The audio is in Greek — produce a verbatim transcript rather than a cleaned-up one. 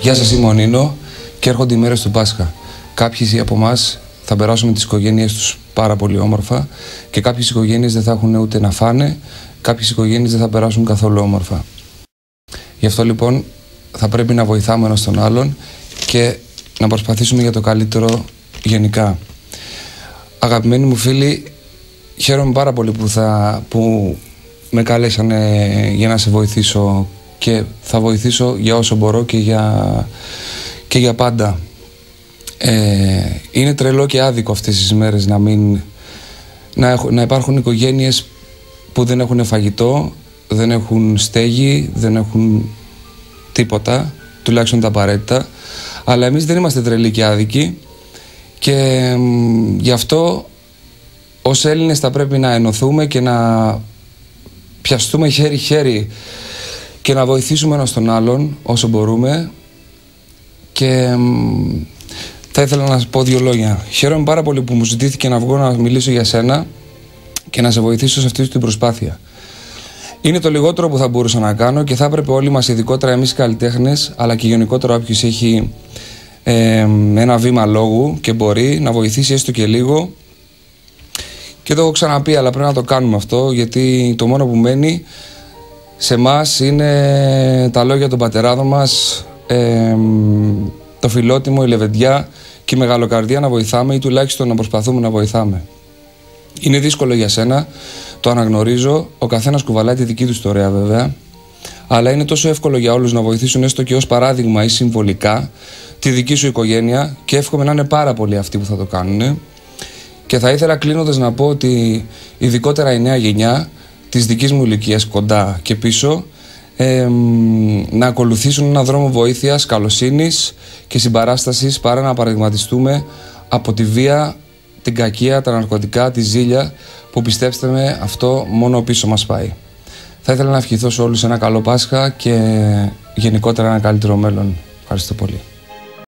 Γεια σας, είμαι ο Νίνο και έρχονται οι μέρες του Πάσχα. Κάποιοι από εμάς θα περάσουν με τις οικογένειές τους πάρα πολύ όμορφα και κάποιες οικογένειες δεν θα έχουν ούτε να φάνε, κάποιες οικογένειες δεν θα περάσουν καθόλου όμορφα. Γι' αυτό λοιπόν θα πρέπει να βοηθάμε ένας τον άλλον και να προσπαθήσουμε για το καλύτερο γενικά. Αγαπημένοι μου φίλοι, χαίρομαι πάρα πολύ που, θα, που με κάλεσανε για να σε βοηθήσω και θα βοηθήσω για όσο μπορώ και για, και για πάντα. Ε, είναι τρελό και άδικο αυτές τις μέρες να, μην, να, έχ, να υπάρχουν οικογένειες που δεν έχουν φαγητό, δεν έχουν στέγη, δεν έχουν τίποτα, τουλάχιστον τα απαραίτητα. Αλλά εμείς δεν είμαστε τρελοί και άδικοι και ε, γι' αυτό ως Έλληνες θα πρέπει να ενωθούμε και να πιαστούμε χέρι-χέρι και να βοηθήσουμε ένας τον άλλον όσο μπορούμε. Και ε, θα ήθελα να σας πω δύο λόγια. Χαίρομαι πάρα πολύ που μου ζητήθηκε να βγω να μιλήσω για σένα και να σε βοηθήσω σε αυτή την προσπάθεια. Είναι το λιγότερο που θα μπορούσα να κάνω και θα έπρεπε όλοι μας, ειδικότερα εμείς οι καλλιτέχνες, αλλά και γενικότερα όποιος έχει ε, ένα βήμα λόγου και μπορεί να βοηθήσει έστω και λίγο. Και το έχω ξαναπεί, αλλά πρέπει να το κάνουμε αυτό, γιατί το μόνο που μένει σε εμάς είναι τα λόγια των πατεράδων μας, ε, το φιλότιμο, η λεβεντιά και η μεγαλοκαρδία να βοηθάμε ή τουλάχιστον να προσπαθούμε να βοηθάμε. Είναι δύσκολο για σένα, το αναγνωρίζω, ο καθένας κουβαλάει τη δική του ιστορία βέβαια, αλλά είναι τόσο εύκολο για όλους να βοηθήσουν έστω και ως παράδειγμα ή συμβολικά τη δική σου οικογένεια και εύχομαι να είναι πάρα πολλοί αυτοί που θα το κάνουν. Και θα ήθελα κλείνοντας να πω ότι ειδικότερα η νέα γενιά της δικής μου ηλικίας κοντά και πίσω ε, να ακολουθήσουν έναν δρόμο βοήθειας, καλοσύνης και συμπαράστασης παρά να παραδειγματιστούμε από τη βία, την κακία, τα ναρκωτικά, τη ζήλια που πιστέψτε με αυτό μόνο πίσω μας πάει. Θα ήθελα να ευχηθώ σε όλους ένα καλό Πάσχα και γενικότερα ένα καλύτερο μέλλον. Ευχαριστώ πολύ.